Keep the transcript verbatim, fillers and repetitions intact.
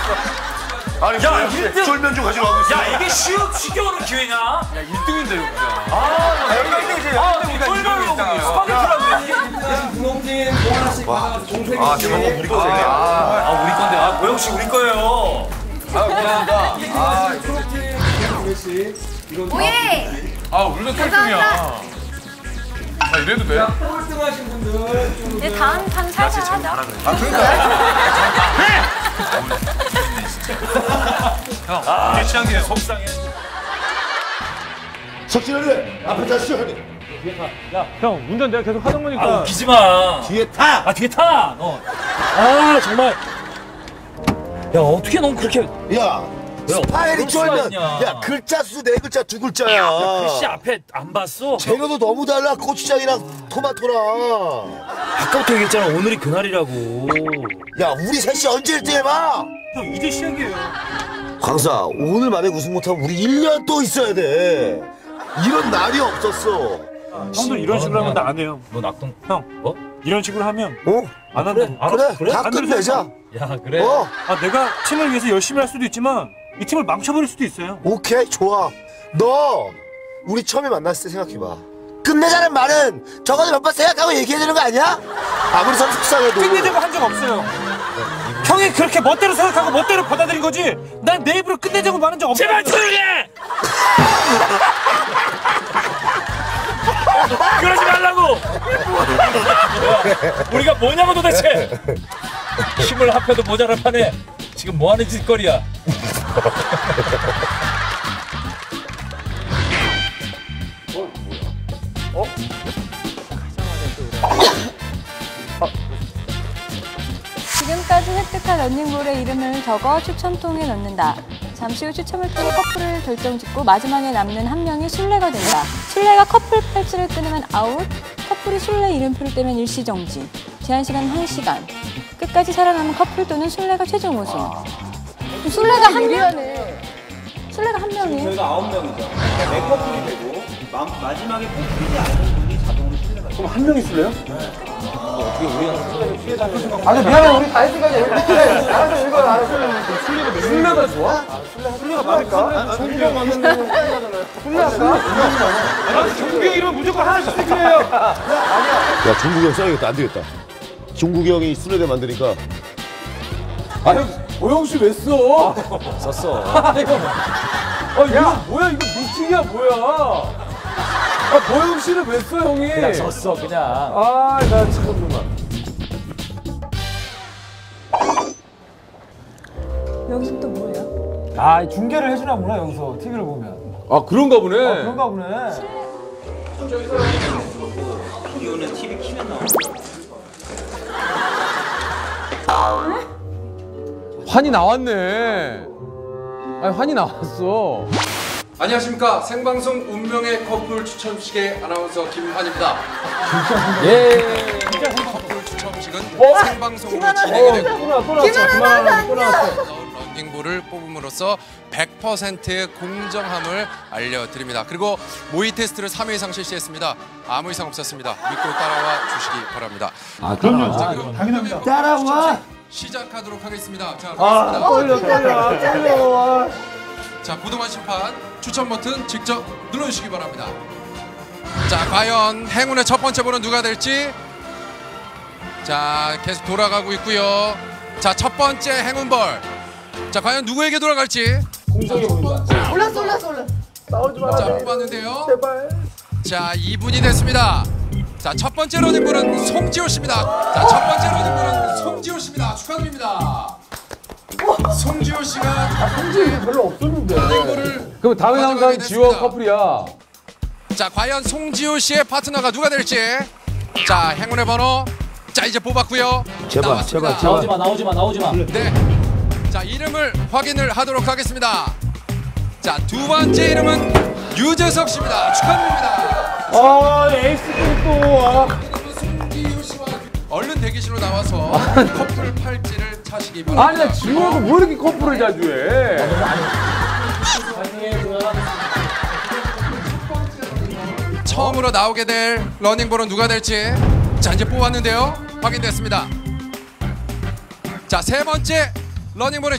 아니, 야, 일 등. 쫄면주 가져가고 있어. 야, 이게 쉬워, 쉽게 오는 기회냐? 야, 일 등인데, 이거. 아, 여기가 일 등이지. 아, 쫄면으로 스파게티라고. 분홍진 뭐 하나씩 받아가서 동생이. 아, 저거 우리 거세요. 아, 우리 건데. 아, 고영 씨 우리 거예요. 아, 고맙습니다. 아, 분홍진 두 개씩. 이건 오예! 아, 우리도 꼴등이야. 아, 이래도 돼? 꼴등하신 분들 좀. 이제 다음 판 살살 하자. 아, 그러니까. 형, 아, 취향이 속상해. 석진이를 앞에 타시죠, 형님. 야, 형 운전 내가 계속 하던 거니까. 아, 웃기지 마. 뒤에 타! 아, 뒤에 타. 너. 아, 정말. 야, 어떻게 넌 그렇게. 야, 스파이리 그럴 수가 쫄면. 있냐. 야, 글자 수 네 글자 두 글자야. 글씨 앞에 안 봤어? 재료도 너무 달라. 고추장이랑 토마토랑. 아까부터 얘기했잖아. 오늘이 그날이라고. 야, 우리 셋이 언제 일 등 해봐? 형, 이제 시작이에요. 광사, 오늘 만에 우승 못하면 우리 일 년 또 있어야 돼. 이런 날이 없었어. 형도 이런 식으로 하면 나 안 해요. 너 낙동. 형, 어? 이런 식으로 하면 어? 안 한다. 아, 그래, 그래? 다 안 되는 끝내자. 야, 그래. 어, 아, 내가 팀을 위해서 열심히 할 수도 있지만 이 팀을 망쳐버릴 수도 있어요. 오케이, 좋아. 너, 우리 처음에 만났을 때 생각해봐. 끝내자는 말은 적어도 몇 번 생각하고 얘기해야 되는 거 아니야? 아무리 선 속상해도. 끝내자고 한 적 없어요. 형이 그렇게 멋대로 생각하고 멋대로 받아들인 거지. 난 내 입으로 끝내자고 말한 적 없어. 제발 조용히 해! 그러지 말라고! 우리가 뭐냐고 도대체! 힘을 합해도 모자랄 판에 지금 뭐하는 짓거리야? 지금까지 획득한 런닝볼의 이름을 적어 추첨통에 넣는다. 잠시 후 추첨을 통해 커플을 결정짓고 마지막에 남는 한 명이 술래가 된다. 술래가 커플 팔찌를 끊으면 아웃, 커플이 술래 이름표를 떼면 일시정지. 제한시간 한 시간. 끝까지 살아남은 커플 또는 술래가 최종 우승. 술래가 한 명? 술래가 한 명이에요? 저희가 아홉 명이죠. 네 커플이 되고 마, 마지막에 뽑히지 않은 분이 자동으로 술래가. 그럼 한 명이 술래요? 아니 미안해 우리 다 했으니까 이렇게 알아서 이거 알아서. 술래가 술래가 좋아? 술래가 맞을까? 정규형 맞는 술래가? 정규 이름 무조건 하나씩 쓰기로 해요. 야, 종국이 형 써야겠다. 안 되겠다. 종국이 형이 술래대 만드니까. 아니 보영 씨 왜 써? 썼어. 아 이거 아 이거 뭐야 이거 미팅이야 뭐야? 아 보영 씨는 왜 써 형이? 그냥 졌어, 그냥. 아나 참는구만. 여기서 또 뭐예요? 아 중계를 해주나 보네 여기서 티비를 보면. 아, 그런가 보네. 아 그런가 보네. 환이 나왔네. 아니, 환이 나왔어. 안녕하십니까. 생방송 운명의 커플 추첨식의 아나운서 김환입니다. 예. 커플 추첨식은 생방송으로 진행이 되고 런닝볼을 뽑음으로써 백 퍼센트의 공정함을 알려드립니다. 그리고 모의 테스트를 삼 회 이상 실시했습니다. 아무 이상 없었습니다. 믿고 따라와 주시기 바랍니다. 아, 그럼요. 자, 그럼 당연합니다. 따라와. 시작하도록 하겠습니다. 자, 아 가겠습니다. 떨려 떨려 떨려. 자, 부동한 심판 추첨 버튼 직접 눌러주시기 바랍니다. 자, 과연 행운의 첫 번째 번은 누가 될지. 자, 계속 돌아가고 있고요. 자, 첫 번째 행운볼. 자, 과연 누구에게 돌아갈지. 공정해 보인다. 올랐어 올랐어 올랐어. 나오지 마. 자, 뽑았는데요. 제발. 자, 이 분이 됐습니다. 자, 첫 번째 러닝볼은 송지호 씨입니다. 자, 첫 번째 러닝볼은 송지호 씨입니다. 축하드립니다. 송지호 씨가 아 성질이 별로 없었는데. 러닝볼을 그럼 다음에 가져가게 항상 지호 됐습니다. 커플이야. 자, 과연 송지호 씨의 파트너가 누가 될지. 자, 행운의 번호. 자, 이제 뽑았고요. 제발, 나왔습니다. 제발, 제발. 나오지 마, 나오지 마, 나오지 마. 네. 자, 이름을 확인을 하도록 하겠습니다. 자, 두 번째 이름은 유재석 씨입니다. 축하드립니다. 아 에이스끼리 또 와. 송지효 씨와 얼른 대기실로 나와서 커플 팔찌를 차시기 바랍니다. 아니 나 지호가 왜 이렇게 커플을 자주 해? 처음으로 나오게 될 러닝볼은 누가 될지. 자, 이제 뽑았는데요. 확인됐습니다. 자, 세 번째 러닝볼은